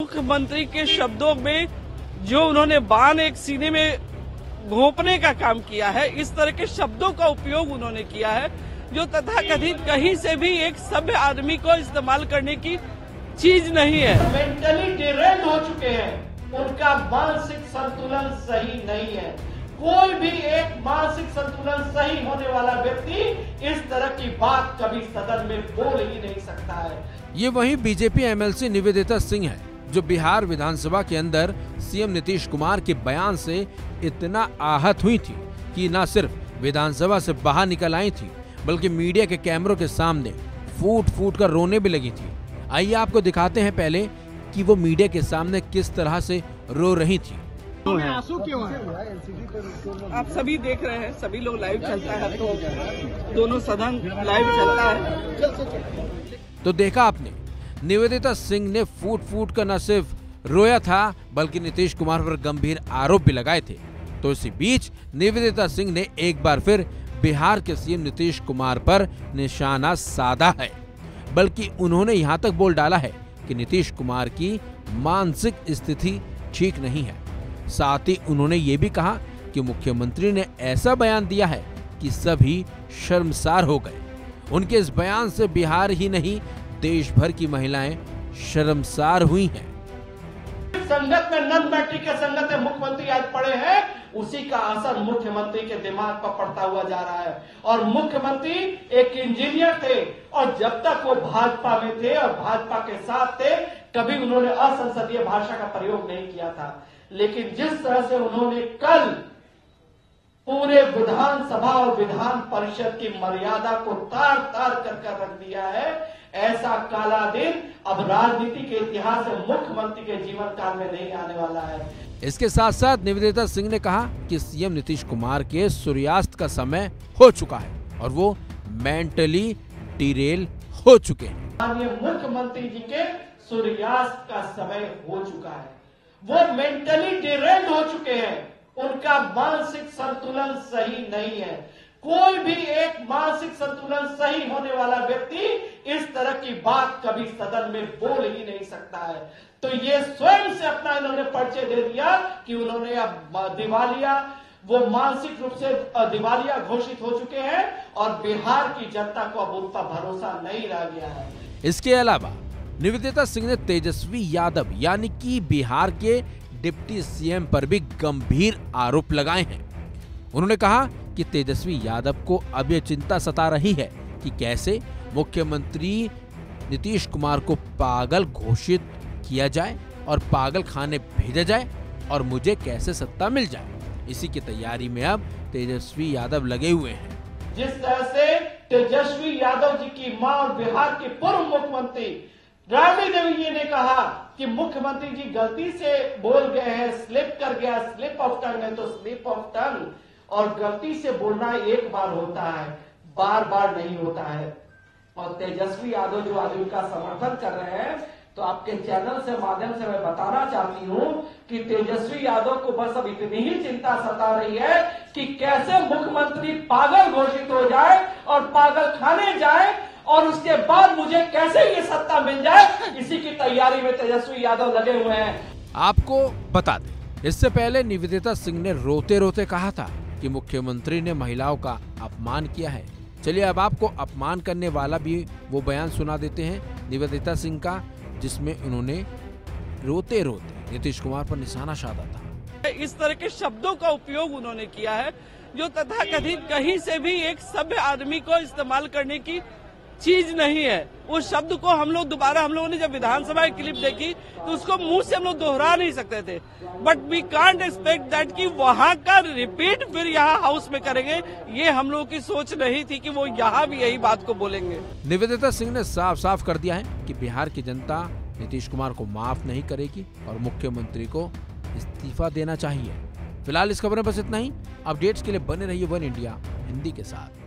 मुख्यमंत्री के शब्दों में जो उन्होंने बाण एक सीने में घोंपने का काम किया है, इस तरह के शब्दों का उपयोग उन्होंने किया है जो तथाकथित कहीं से भी एक सभ्य आदमी को इस्तेमाल करने की चीज नहीं है। मेंटली डिरेल्ड हो चुके हैं, उनका मानसिक संतुलन सही नहीं है। कोई भी एक मानसिक संतुलन सही होने वाला व्यक्ति इस तरह की बात कभी सदन में बोल ही नहीं सकता है। ये वही बीजेपी एमएलसी निवेदिता सिंह है जो बिहार विधानसभा के अंदर सीएम नीतीश कुमार के बयान से इतना आहत हुई थी कि न सिर्फ विधानसभा से बाहर निकल आई थी बल्कि मीडिया के कैमरों के सामने फूट फूट कर रोने भी लगी थी। आइए आपको दिखाते हैं पहले कि वो मीडिया के सामने किस तरह से रो रही थी। आंसू क्यों है? आप सभी देख रहे हैं, सभी लोग लाइव चलता है तो दोनों सदन लाइव चलता है। तो देखा आपने, निवेदिता सिंह ने फूट फूट कर न सिर्फ रोया था बल्कि नीतीश कुमार पर गंभीर आरोप भी लगाए थे। तो इसी बीच निवेदिता सिंह ने एक बार फिर बिहार के सीएम नीतीश कुमार पर निशाना साधा है, बल्कि उन्होंने यहां तक बोल डाला है कि नीतीश कुमार की मानसिक स्थिति ठीक नहीं है। साथ ही उन्होंने ये भी कहा कि मुख्यमंत्री ने ऐसा बयान दिया है कि सभी शर्मसार हो गए। उनके इस बयान से बिहार ही नहीं देश भर की महिलाएं शर्मसार हुई हैं। संगत में नन बैठी के संगत में मुख्यमंत्री आज पड़े हैं, उसी का असर मुख्यमंत्री के दिमाग पर पड़ता हुआ जा रहा है। और मुख्यमंत्री एक इंजीनियर थे और जब तक वो भाजपा में थे और भाजपा के साथ थे कभी उन्होंने असंसदीय भाषा का प्रयोग नहीं किया था। लेकिन जिस तरह से उन्होंने कल पूरे विधानसभा और विधान परिषद की मर्यादा को तार तार कर रख दिया है, ऐसा काला दिन अब राजनीति के इतिहास में मुख्यमंत्री के जीवन काल में नहीं आने वाला है। इसके साथ साथ निवेदिता सिंह ने कहा कि सीएम नीतीश कुमार के सूर्यास्त का समय हो चुका है और वो मेंटली डिरेल हो चुके हैं। माननीय मुख्यमंत्री जी के सूर्यास्त का समय हो चुका है, वो मेंटली डिरेल्ड हो चुके हैं, उनका मानसिक संतुलन सही नहीं है। कोई भी एक मानसिक संतुलन सही होने वाला व्यक्ति इस तरह की बात कभी सदन में बोल ही नहीं सकता है। तो ये स्वयं से अपना इन्होंने परिचय दे दिया कि उन्होंने अब दिवालिया, वो मानसिक रूप से दिवालिया घोषित हो चुके हैं और बिहार की जनता को अब उन पर भरोसा नहीं रह गया है। इसके अलावा निवेदिता सिंह ने तेजस्वी यादव यानी कि बिहार के डिप्टी सीएम पर भी गंभीर आरोप लगाए हैं। उन्होंने कहा कि तेजस्वी यादव को अब ये चिंता सता रही है कि कैसे मुख्यमंत्री नीतीश कुमार को पागल घोषित किया जाए और पागल खाने भेजा जाए और मुझे कैसे सत्ता मिल जाए। इसी की तैयारी में अब तेजस्वी यादव लगे हुए हैं। जिस तरह से तेजस्वी यादव जी की मां और बिहार के पूर्व मुख्यमंत्री राबड़ी देवी जी ने कहा कि मुख्यमंत्री जी गलती से बोल गए हैं, स्लिप कर गया, स्लिप ऑफ टंग है तो स्लिप ऑफ टंग, और गलती से बोलना एक बार होता है, बार बार नहीं होता है। और तेजस्वी यादव जो आज उनका समर्थन कर रहे हैं, तो आपके चैनल से माध्यम से मैं बताना चाहती हूं कि तेजस्वी यादव को बस अब इतनी ही चिंता सता रही है कि कैसे मुख्यमंत्री पागल घोषित हो जाए और पागल खाने जाए और उसके बाद मुझे कैसे ये सत्ता मिल जाए। इसी की तैयारी में तेजस्वी यादव लगे हुए हैं। आपको बता दें, इससे पहले निवेदिता सिंह ने रोते रोते कहा था कि मुख्यमंत्री ने महिलाओं का अपमान किया है। चलिए अब आपको अपमान करने वाला भी वो बयान सुना देते हैं निवेदिता सिंह का, जिसमें उन्होंने रोते रोते नीतीश कुमार पर निशाना साधा था। इस तरह के शब्दों का उपयोग उन्होंने किया है जो तथाकथित कहीं से भी एक सभ्य आदमी को इस्तेमाल करने की चीज नहीं है। उस शब्द को हम लोगों ने जब विधानसभा की क्लिप देखी तो उसको मुंह से हम लोग दोहरा नहीं सकते थे, but we can't expect that कि वहां का रिपीट फिर यहाँ हाउस में करेंगे। ये हम लोगों की सोच नहीं थी कि वो यहाँ भी यही बात को बोलेंगे। निवेदिता सिंह ने साफ साफ कर दिया है कि बिहार की जनता नीतीश कुमार को माफ नहीं करेगी और मुख्यमंत्री को इस्तीफा देना चाहिए। फिलहाल इस खबर में बस इतना ही। अपडेट्स के लिए बने रहिए वन इंडिया हिंदी के साथ।